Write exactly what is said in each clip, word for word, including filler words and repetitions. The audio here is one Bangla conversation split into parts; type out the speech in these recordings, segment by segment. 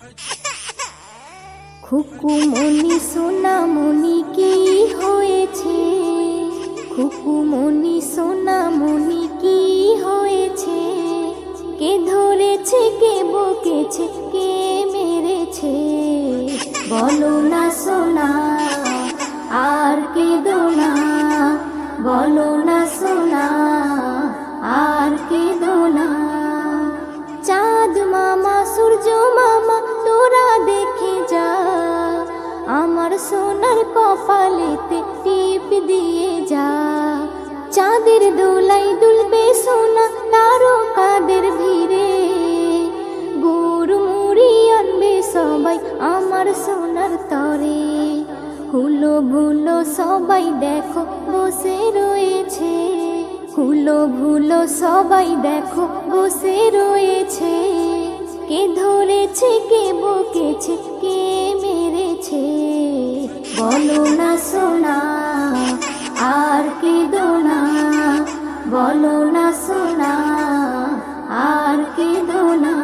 খুকুমনি সোনামনি কি হয়েছে, খুকুমনি সোনামনি কি হয়েছে, কে ধরেছে কে বকেছে কে মেরেছে, বলো না সোনা আর কেঁদো না, বলো না সোনা আর কেঁদো না। চাঁদ মামা সূর্য মামা তোরা দেখে যা, আমার সোনার কপালেতে টিপ দিয়ে যা। চাঁদের দোলাই দুলবে সোনা তারকাদের ভিড়ে, গুড় মুড়ি আনবে সবাই আমার সোনার তরে। হুলো ভুলো সবাই দেখো বসে রয়েছে, হুলো ভুলো সবাই দেখো বসে রয়েছে, কে ধরেছে কে বকেছে কে মেরেছে, বলো না সোনা আর কেঁদো না, বলো না সোনা আর কেঁদো না।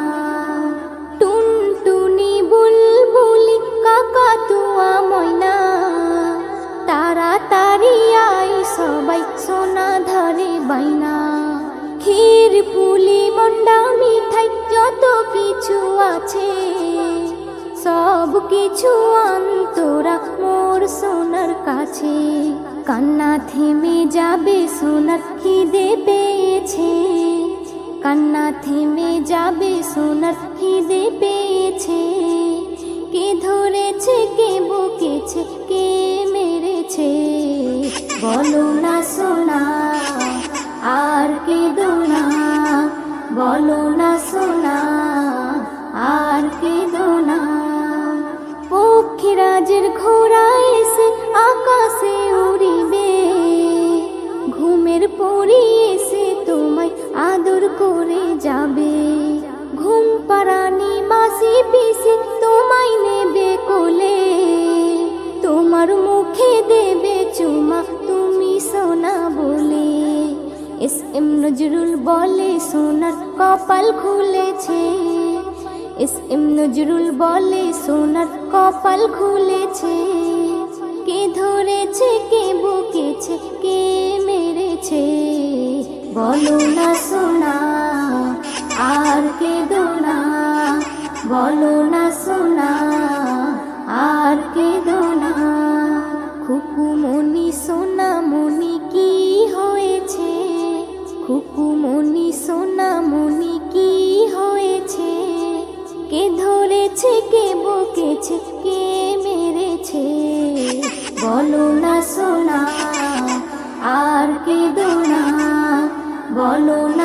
টুনটুনি বুলবুলি কাকাতুয়া ময়না, তাড়াতাড়ি আই সবাই সোনা ধরে বাইনা। ক্ষীর পুলি মন্ডা মিঠাই যত কিছু আছে, সব কিছু আন্তরা মোর সোনার কাছে। কান্না থেমে যাবে সোনার খিদে পেয়েছে, কান্না থেমে যাবে সোনার খিদে পেয়েছে, কে ধরেছে কে বকেছে কে মেরেছে, বলো না সোনা আর কেঁদো না, বলো না সোনা আর কেঁদো না। পক্ষীরাজের ঘোড়া এসে আকাশে উড়িবে, ঘুমের পরি এসে তোমায় আদর করে যাবে। ঘুম পাড়ানি মাসি পিসি তোমায় নেবে কোলে, তোমার মুখে দেবে চুমা তুমি সোনা বলে। এস এম নজরুল বলে সোনার কপাল খুলেছে, এস এম নজরুল বলে সোনার কপাল খুলেছে, কে ধরেছে কে বকেছে কে মেরেছে, বলো না সোনা আর কেঁদো না, বলো না সোনা আর কেঁদো না। খুকুমনি সোনামনি কি হয়েছে, খুকুমনি সোনামনি কি হয়েছে, কে ধরেছে কে বকেছে কে মেরেছে, বলো না সোনা আর কেঁদো না, বলো না।